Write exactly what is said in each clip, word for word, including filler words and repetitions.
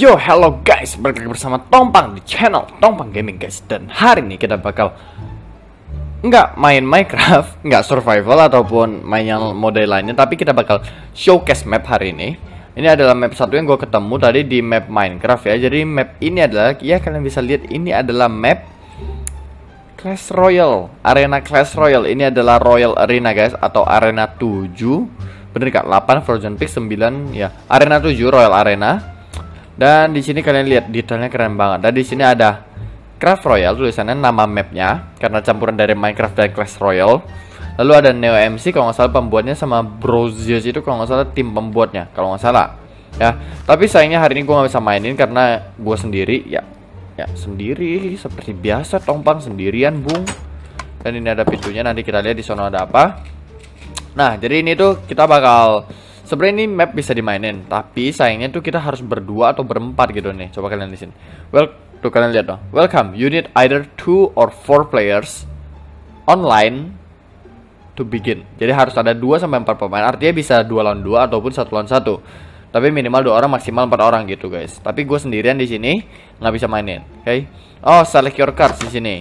Yo, hello guys, balik lagi bersama Tongpang di channel Tongpang Gaming guys. Dan hari ini kita bakal nggak main Minecraft, nggak survival ataupun main yang mode lainnya, tapi kita bakal showcase map hari ini. Ini adalah map satu yang gue ketemu tadi di map Minecraft ya. Jadi map ini adalah, ya kalian bisa lihat ini adalah map Clash Royale, arena Clash Royale. Ini adalah Royal Arena guys, atau arena tujuh. Bener gak? delapan Frozen Peak, sembilan ya. Arena tujuh Royal Arena. Dan di sini kalian lihat detailnya keren banget. Dan di sini ada Craft Royale, tulisannya nama mapnya karena campuran dari Minecraft dan Clash Royale. Lalu ada Neo M C kalau nggak salah pembuatnya, sama Brozius itu kalau nggak salah tim pembuatnya kalau nggak salah ya. Tapi sayangnya hari ini gue nggak bisa mainin karena gue sendiri ya. Ya sendiri seperti biasa, Tongpang sendirian bung. Dan ini ada pintunya, nanti kita lihat di sana ada apa. Nah jadi ini tuh kita bakal, sebenarnya ini map bisa dimainin, tapi sayangnya tuh kita harus berdua atau berempat gitu nih. Coba kalian di sini. Well, tuh kalian lihat dong. Welcome. You need either two or four players online to begin. Jadi harus ada dua sampai empat pemain. Artinya bisa dua lawan dua ataupun satu lawan satu. Tapi minimal dua orang, maksimal empat orang gitu guys. Tapi gue sendirian di sini nggak bisa mainin. Oke. Okay? Oh, select your cards di sini.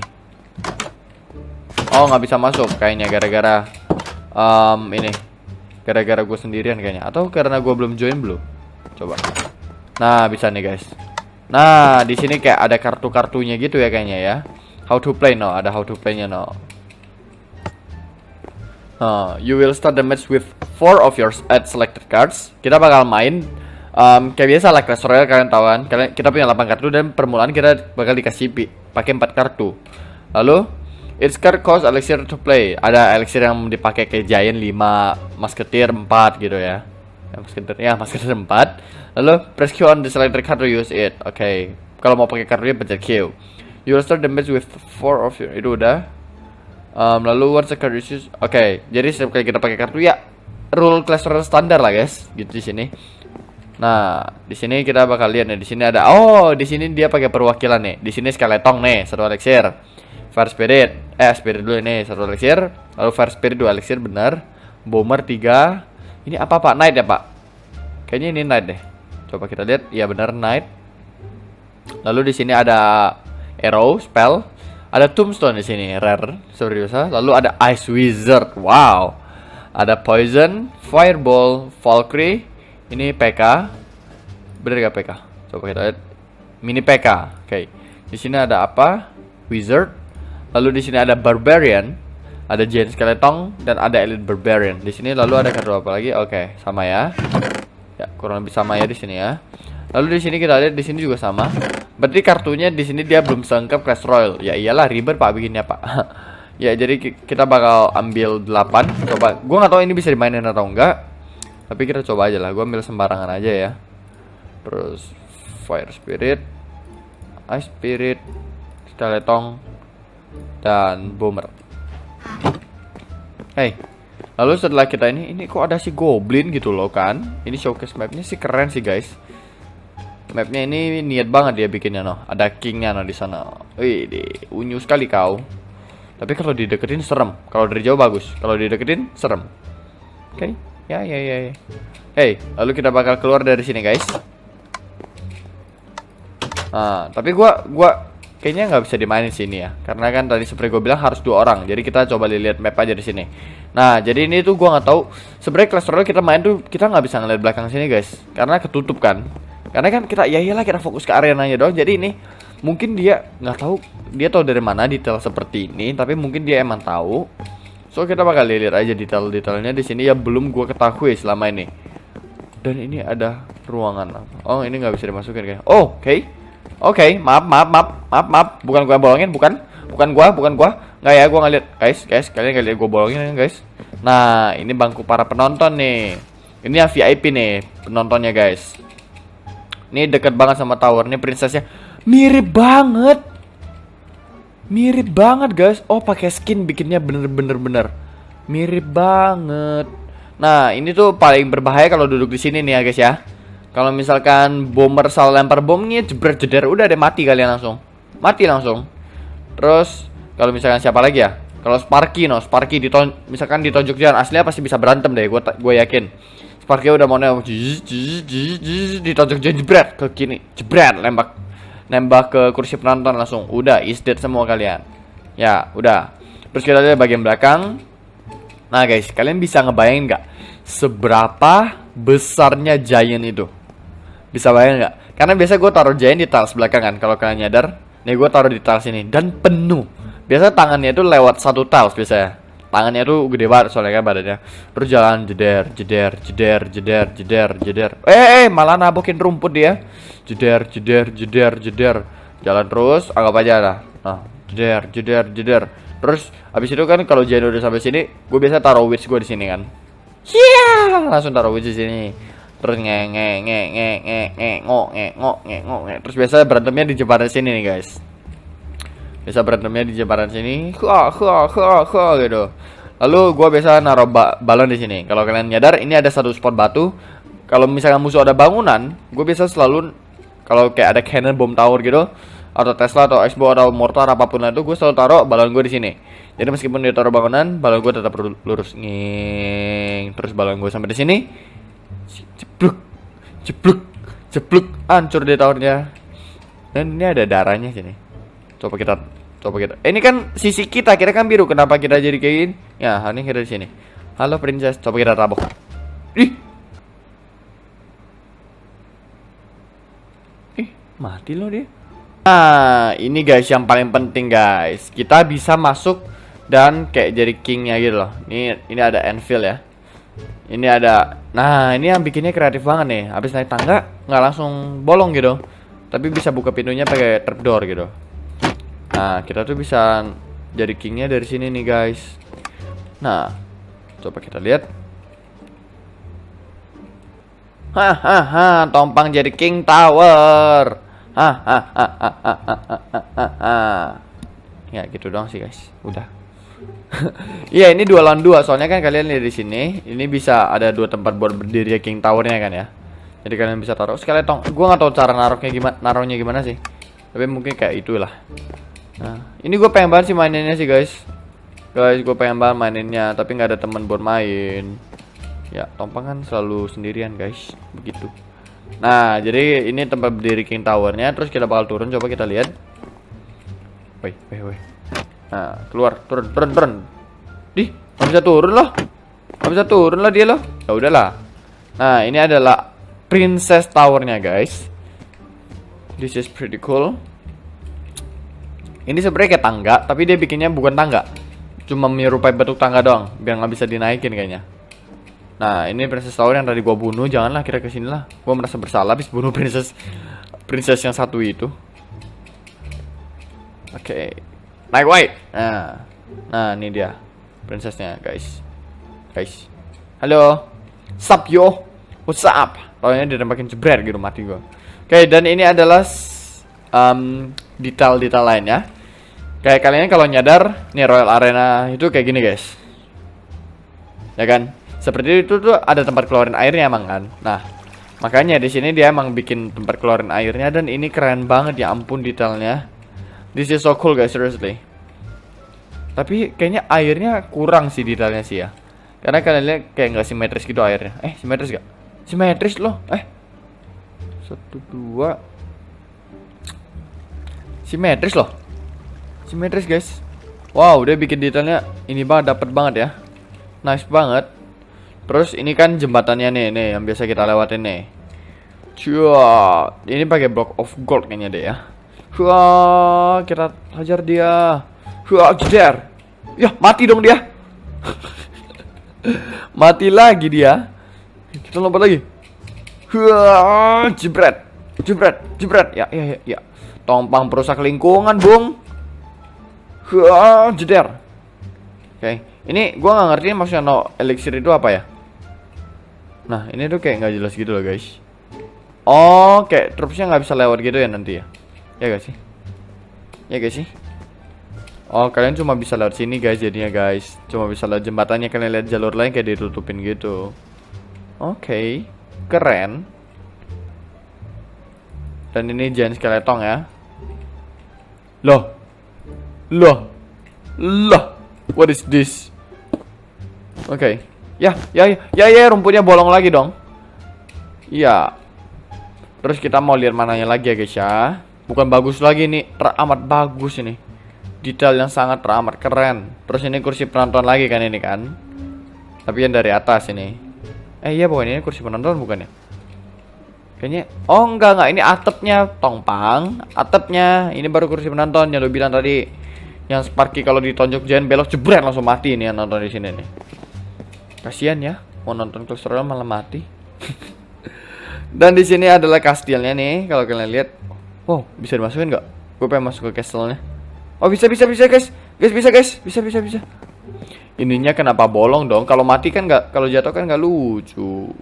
Oh, nggak bisa masuk kayaknya gara-gara um, ini. Gara-gara gue sendirian kayaknya, atau karena gue belum join belum. Coba. Nah bisa nih guys. Nah di sini kayak ada kartu-kartunya gitu ya kayaknya ya. How to play no, ada how to play-nya no. Uh, you will start the match with four of your at selected cards. Kita bakal main um, kayak biasa lah Clash Royale, kalian tahu kan. Kalian, kita punya delapan kartu dan permulaan kita bakal dikasih pakai empat kartu. Lalu each card cost elixir to play. Ada elixir yang dipakai kayak Giant lima, Musketeer empat gitu ya. Ya Musketeer ya, Musketeer empat. Lalu press Q on the selected card to use it. Oke. Okay. Kalau mau pakai kartunya pencet Q. You will start the match with four of your. Itu udah. Um, lalu what's the card use? Oke. Okay. Jadi setiap kali kita pakai kartu ya rule Clash Royale standar lah guys, gitu di sini. Nah, di sini kita bakal lihat nih. Di sini ada, oh, di sini dia pakai perwakilan nih. Di sini skeleton nih, satu elixir. Fire Spirit, eh Spirit dulu ini satu elixir, lalu Fire Spirit dua elixir benar, Bomber tiga. Ini apa pak? Knight ya pak? Kayaknya ini Knight deh. Coba kita lihat, ya benar Knight. Lalu di sini ada Arrow spell, ada Tombstone di sini rare seperti biasa. Lalu ada Ice Wizard, wow. Ada Poison, Fireball, Valkyrie. Ini P K, bener gak P K? Coba kita lihat, mini P K. Oke, okay. Di sini ada apa? Wizard. Lalu di sini ada Barbarian, ada Giant Skeleton, dan ada Elite Barbarian. Di sini lalu ada kartu apa lagi? Oke, okay, sama ya. Ya, kurang lebih sama ya di sini ya. Lalu di sini kita lihat di sini juga sama. Berarti kartunya di sini dia belum selengkap Clash Royale. Ya iyalah ribet pak bikinnya pak. Ya jadi kita bakal ambil delapan. Coba, gua nggak tahu ini bisa dimainin atau enggak. Tapi kita coba aja lah. Gua ambil sembarangan aja ya. Terus Fire Spirit, Ice Spirit, Skeleton, dan Bomber. Hey, lalu setelah kita ini, ini kok ada si Goblin gitu loh kan? Ini showcase mapnya sih keren sih guys. Mapnya ini niat banget dia bikinnya no. Ada Kingnya no di sana. Wih, unyu sekali kau. Tapi kalau dideketin serem. Kalau dari jauh bagus. Kalau dideketin serem. Oke, okay. ya ya ya. ya. Hey, lalu kita bakal keluar dari sini guys. Nah, tapi gua gua kayaknya nggak bisa dimainin sini ya, karena kan tadi seperti gue bilang harus dua orang. Jadi kita coba lihat map aja di sini. Nah, jadi ini tuh gue nggak tahu. Sebenarnya Clash Royale kita main tuh kita nggak bisa ngeliat belakang sini guys, karena ketutup kan. Karena kan kita ya iyalah kita fokus ke arenanya doang. Jadi ini mungkin dia nggak tahu, dia tahu dari mana detail seperti ini, tapi mungkin dia emang tahu. So kita bakal lihat aja detail-detailnya di sini ya, belum gue ketahui selama ini. Dan ini ada ruangan. Oh ini nggak bisa dimasukin kayak. Oh, oke. Okay. Oke, okay, maaf, maaf, maaf, maaf, maaf, bukan gua bolongin, bukan, bukan gua, bukan gua, nggak ya, gua nggak lihat, guys, guys, kalian nggak lihat gua bolongin ya, guys. Nah, ini bangku para penonton nih, ini yang V I P nih, penontonnya guys. Ini deket banget sama tower, nih princessnya, mirip banget, mirip banget guys. Oh, pakai skin bikinnya bener-bener bener, mirip banget. Nah, ini tuh paling berbahaya kalau duduk di sini nih ya guys ya. Kalau misalkan Bomber salah lempar bomnya jebret jeder, udah deh mati kalian langsung. Mati langsung. Terus kalau misalkan siapa lagi ya? Kalau Sparky no, Sparky diton misalkan ditonjok jalan aslinya pasti bisa berantem deh, gue gue yakin. Sparknya udah mau nembak, ditonjok jebret ke kiri, jebret nembak, nembak ke kursi penonton langsung. Udah is dead semua kalian. Ya udah. Terus kita lihat bagian belakang. Nah guys, kalian bisa ngebayangin nggak seberapa besarnya giant itu? Bisa bayangin nggak? Karena biasa gue taruh giant di tiles belakang kan. Kalau kalian nyadar, nih gue taruh di tiles ini dan penuh. Biasa tangannya itu lewat satu tiles biasanya. Tangannya tuh gede banget soalnya kan badannya. Terus jalan jeder, jeder, jeder, jeder, jeder, jeder. Eh, eh malah nabokin rumput dia. Jeder, jeder, jeder, jeder. Jalan terus, anggap aja lah. Nah, jeder, jeder, jeder. Terus abis itu kan kalau Jano udah sampai sini, gue biasa taruh witch gue di sini kan. Iya, yeah! Langsung taruh witch di sini. Terus nge nge nge nge nge nge ngok nge ngok nge ngok nge. Terus biasa berantemnya di jembatan sini nih guys. Biasa berantemnya di jembatan sini, ha ha ha ha gitu. Lalu gue biasa naruh ba balon di sini. Kalau kalian nyadar, ini ada satu spot batu. Kalau misalnya musuh ada bangunan, gue biasa selalu kalau kayak ada cannon bomb tower gitu, atau Tesla atau Xbox atau mortar apapun itu, gue selalu taruh balon gue di sini. Jadi meskipun dia taruh bangunan, balon gue tetap lurus nging. Terus balon gue sampai di sini, jebluk, jebluk, jebluk, hancur dia towernya. Dan ini ada darahnya sini. Coba kita, coba kita. Eh, ini kan sisi kita, kira kan biru. Kenapa kita jadi kayak gini? Ya, ini kita di sini. Halo princess, coba kita tabok. Ih, ih, mati loh dia. Nah, ini guys yang paling penting guys. Kita bisa masuk dan kayak jadi kingnya gitu loh. Ini, ini ada anvil ya. Ini ada. Nah, ini yang bikinnya kreatif banget nih. Habis naik tangga, nggak langsung bolong gitu, tapi bisa buka pintunya pakai trapdoor gitu. Nah, kita tuh bisa jadi kingnya dari sini nih guys. Nah, coba kita lihat. Hahaha, tompang jadi king tower. Hahaha. Ya gitu dong sih guys. Udah. Iya, ini dua lawan dua. Soalnya kan kalian lihat di sini, ini bisa ada dua tempat buat berdiri king towernya kan ya. Jadi kalian bisa taruh skeleton. Gua nggak tahu cara naruhnya gimana, naruhnya gimana sih. Tapi mungkin kayak itulah. Nah, ini gue pengen banget sih maininnya sih guys. Guys, gue pengen banget maininnya, tapi nggak ada teman buat main. Ya, tompang kan selalu sendirian guys, begitu. Nah, jadi ini tempat berdiri king towernya. Terus kita bakal turun, coba kita lihat. Woi, woi, woi. Nah, keluar, turun, turun, turun. Dih, nggak bisa turun loh. Nggak bisa turun lah dia loh. Ya udahlah. Nah, ini adalah princess towernya guys. This is pretty cool. Ini sebenarnya kayak tangga, tapi dia bikinnya bukan tangga, cuma menyerupai bentuk tangga doang, biar nggak bisa dinaikin kayaknya. Nah, ini princess tower yang tadi gua bunuh. Janganlah kira kesini lah. Gua merasa bersalah habis bunuh princess princess yang satu itu. Oke, okay. Naik white. Nah, nah ini dia princessnya guys. Guys, halo, sup yo, what's up? Taunya ditembakin jebret gitu, mati gua. Oke, okay, dan ini adalah um, detail-detail lainnya. Kayak kalian kalau nyadar, nih Royal Arena itu kayak gini guys. Ya kan? Seperti itu tuh ada tempat keluarin airnya emang kan. Nah, makanya di sini dia emang bikin tempat keluarin airnya dan ini keren banget ya ampun detailnya. This is so cool guys, seriously. Tapi kayaknya airnya kurang sih detailnya sih ya. Karena kalian lihat kayak nggak simetris gitu airnya. Eh, simetris gak? Simetris loh. Eh. Satu, dua. Simetris loh. Simetris guys. Wow, dia bikin detailnya ini banget, dapet banget ya. Nice banget. Terus ini kan jembatannya nih, nih yang biasa kita lewatin nih. Cua, ini pakai block of gold kayaknya deh ya. Wah, kita hajar dia. Wah, jeder. Ya, mati dong dia. Mati lagi dia. Kita lompat lagi. Wah, jebret. Jebret, jebret. Ya, ya, ya, ya. Tompang perusak lingkungan, Bung. Wah, jeder. Oke, okay. Ini gua nggak ngerti maksudnya no elixir itu apa ya. Nah, ini tuh kayak nggak jelas gitu loh, guys. Oh, kayak trupsnya nggak bisa lewat gitu ya nanti ya. Ya gak sih? Ya gak sih? Oh, kalian cuma bisa lewat sini guys jadinya guys. Cuma bisa lewat jembatannya, kalian lihat jalur lain kayak ditutupin gitu. Oke, okay. Keren. Dan ini giant skeleton ya. Loh. Loh. Loh. What is this? Oke. Okay. Ya, ya, ya, ya, rumputnya bolong lagi dong. Iya. Terus kita mau lihat mananya lagi ya guys ya. Bukan bagus lagi nih, teramat bagus ini. Detail yang sangat teramat keren. Terus ini kursi penonton lagi kan ini kan. Tapi yang dari atas ini. Eh iya bukan ini kursi penonton bukan ya? Kayaknya, oh enggak enggak ini atapnya tongpang, atapnya ini baru kursi penonton yang lo bilang tadi. Yang Sparky kalau ditonjok jangan belok jebret langsung mati nih yang nonton di sini nih. Kasihan ya, mau nonton Clash Royale malah mati. Dan di sini adalah kastilnya nih, kalau kalian lihat. Wow, bisa dimasukin nggak? Gue pengen masuk ke castle-nya. Oh bisa bisa bisa guys, guys bisa guys, bisa bisa bisa. Ininya kenapa bolong dong? Kalau mati kan nggak, kalau jatuh kan nggak lucu.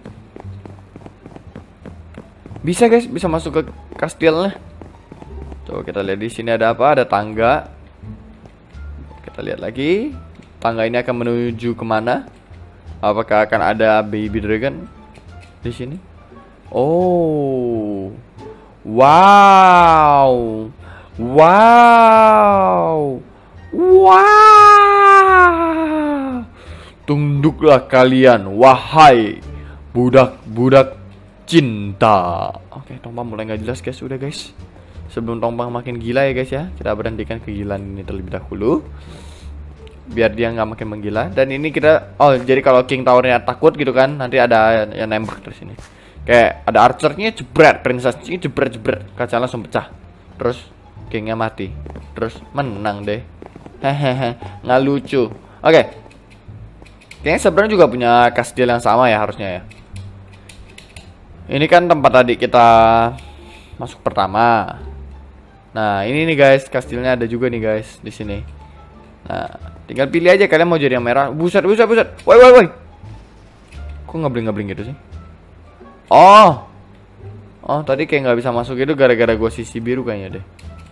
Bisa guys, bisa masuk ke kastilnya. Coba kita lihat di sini ada apa? Ada tangga. Kita lihat lagi. Tangga ini akan menuju kemana? Apakah akan ada baby dragon di sini? Oh, wow, wow, wow. Tunduklah kalian, wahai budak-budak cinta. Oke, Tompang mulai nggak jelas guys, udah guys. Sebelum Tompang makin gila ya guys ya, kita berhentikan kegilaan ini terlebih dahulu. Biar dia nggak makin menggila. Dan ini kita, oh jadi kalau King Towernya takut gitu kan, nanti ada yang nembak terus ini. Kayak ada archernya jebret, princessnya jebret jebret, kaca langsung pecah. Terus kingnya mati, terus menang deh. Hehehe, nggak lucu. Oke, kayaknya sebenarnya juga punya kastil yang sama ya harusnya ya. Ini kan tempat tadi kita masuk pertama. Nah ini nih guys, kastilnya ada juga nih guys di sini. Nah tinggal pilih aja kalian mau jadi yang merah. Buset buset buset, woi woi woi. Kok ngabling ngabling gitu sih? Oh, oh tadi kayak nggak bisa masuk itu gara-gara gue sisi biru kayaknya deh.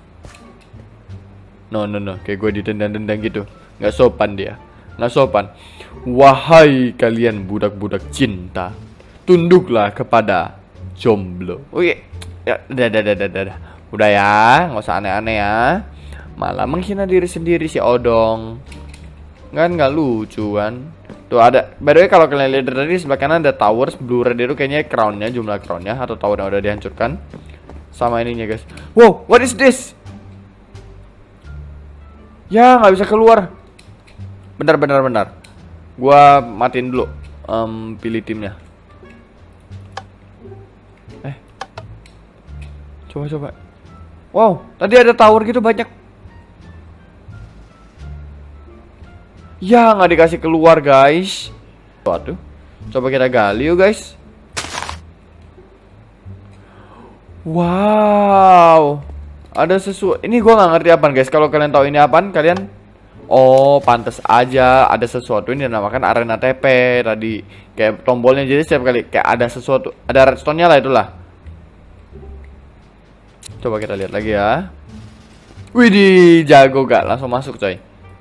No no no, kayak gue ditendang-tendang gitu. Nggak sopan dia, nggak sopan. Wahai kalian budak-budak cinta, tunduklah kepada jomblo. Oke, ya, udah, udah, udah, udah, udah, udah ya, nggak usah aneh-aneh ya. Malah menghina diri sendiri si Odong, kan nggak lucu kan? Tuh ada, by the way kalau kalian lihat tadi sebelah kanan ada tower, blue red itu kayaknya crownnya, jumlah crownnya atau tower yang udah dihancurkan. Sama ininya guys. Wow, what is this? Ya nggak bisa keluar. Bentar bentar bentar. Gua matiin dulu. Um, pilih timnya. Eh, coba coba. Wow, tadi ada tower gitu banyak. Ya nggak dikasih keluar guys. Waduh, coba kita gali yuk guys. Wow, ada sesuatu. Ini gue nggak ngerti apaan guys. Kalau kalian tahu ini apaan, kalian oh pantas aja ada sesuatu ini dinamakan arena T P tadi. Kayak tombolnya jadi setiap kali kayak ada sesuatu, ada redstone-nya lah itulah. Coba kita lihat lagi ya. Widih, jago gak? Langsung masuk coy.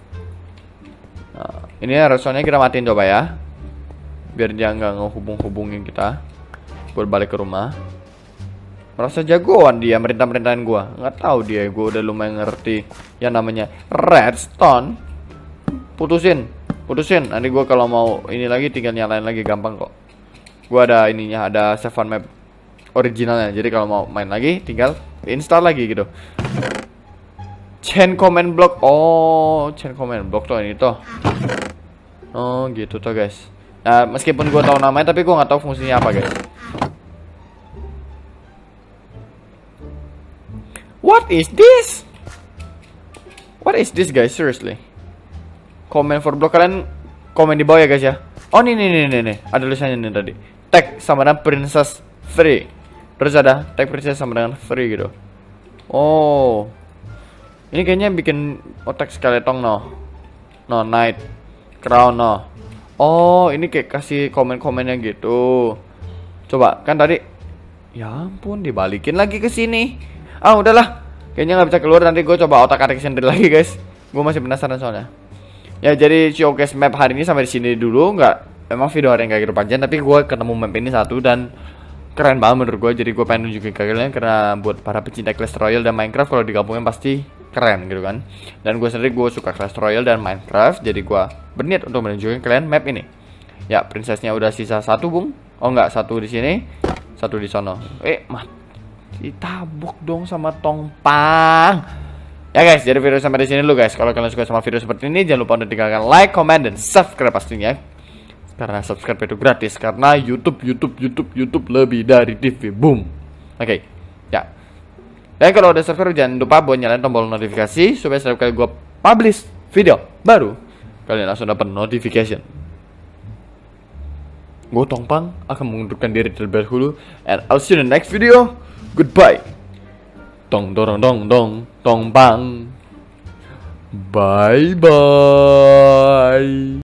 Nah, ini redstone-nya kita matiin coba ya. Biar dia nggak ngehubung-hubungin kita buat balik ke rumah. Merasa jagoan dia merintah-merintahin gua. Nggak tahu dia, gua udah lumayan ngerti yang namanya redstone. Putusin, putusin. Nanti gua kalau mau ini lagi tinggal nyalain lagi gampang kok. Gua ada ininya, ada save map originalnya. Jadi kalau mau main lagi tinggal install lagi gitu. Chain command block. Oh, chain command block tuh ini tuh. Oh, gitu tuh guys. Nah, meskipun gua tahu namanya tapi gua nggak tahu fungsinya apa guys. What is this? What is this guys? Seriously. Comment for block, kalian komen di bawah ya guys ya. Oh nih nih nih nih, nih. Ada tulisannya nih tadi. Tag sama dengan princess free. Terus ada tag princess sama dengan free gitu. Oh, ini kayaknya bikin otak skeleton no. No night crown no. Oh ini kayak kasih komen-komennya gitu. Coba kan tadi. Ya ampun dibalikin lagi ke sini. Ah udahlah, kayaknya nggak bisa keluar. Nanti gue coba otak atik sendiri lagi guys. Gue masih penasaran soalnya. Ya jadi showcase map hari ini sampai di sini dulu. Nggak, emang video hari yang kayak gitu panjang. Tapi gue ketemu map ini satu dan keren banget menurut gue. Jadi gue pengen nunjukin ke kalian karena buat para pecinta Clash Royale dan Minecraft kalau digabungin pasti keren gitu kan. Dan gue sendiri gue suka Clash Royale dan Minecraft. Jadi gue berniat untuk menunjukin kalian map ini. Ya princessnya udah sisa satu bung. Oh nggak, satu di sini. Satu di sono. Eh, mati tabuk dong sama Tongpang. Ya guys, jadi video sampai di sini dulu guys. Kalau kalian suka sama video seperti ini, jangan lupa untuk tinggalkan like, comment, dan subscribe pastinya. Karena subscribe itu gratis. Karena YouTube, YouTube, YouTube, YouTube lebih dari T V. Boom. Oke, okay. Ya. Dan kalau udah subscribe, jangan lupa buat nyalain tombol notifikasi supaya setiap kali gue publish video baru, kalian langsung dapat notification. Gue Tongpang akan mengundurkan diri terlebih dahulu, and I'll see you in the next video. Goodbye. Tong dong dong dong Tongpang. Bye bye.